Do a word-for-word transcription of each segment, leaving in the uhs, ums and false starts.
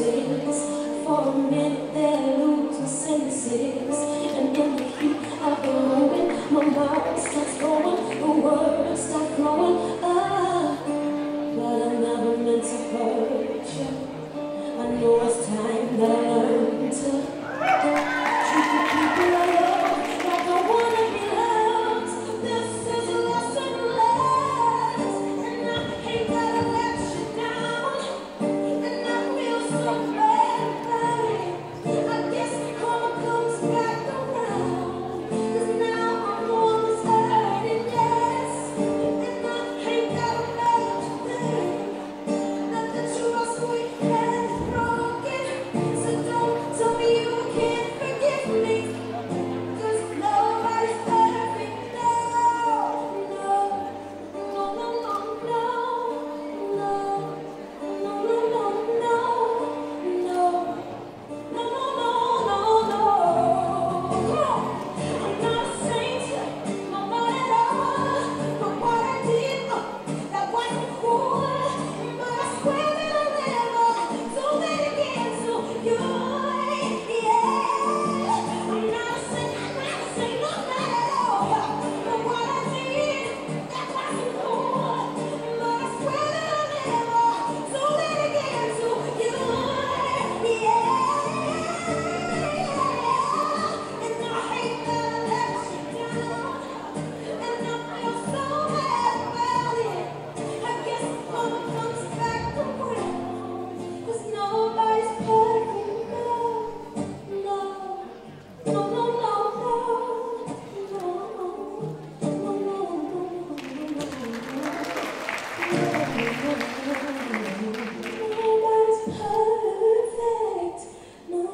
senses. For a minute they lose my senses. And in the heat of the moment, my mind starts going, the words start flowing. Ah, but I never meant to hurt you. I know it's time that I learn to treat the people I love like I wanna be loved. This is a lesson learned, and I hate that I let you down, and I feel so bad about it. I guess karma comes back around, 'cause now I'm the one that's hurting, yes, and I hate that I let you down, that the trust we had is broken. So don't tell me you can't forgive me, 'cause nobody's perfect. No, no, no, no, no, no, no, no, no, no, no, no, no, no, no. Come on. I'm not a saint, no, not at all. But what I did, uh, that wasn't cool. But I swear that I'll never do that again to you. Yeah, I'm not a saint, I'm not a saint, no, not at all. But what I did, that wasn't cool. But I swear that I'll never do that again to you. Yeah, and I hate that I let you down, and I feel so bad about it. I guess karma comes back around, 'cause nobody's perfect. No, no, no, no, no, no, no, no, no, nobody's perfect. No.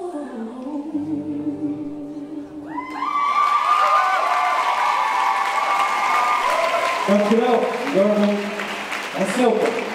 Dankjewel, Jordan en Silke.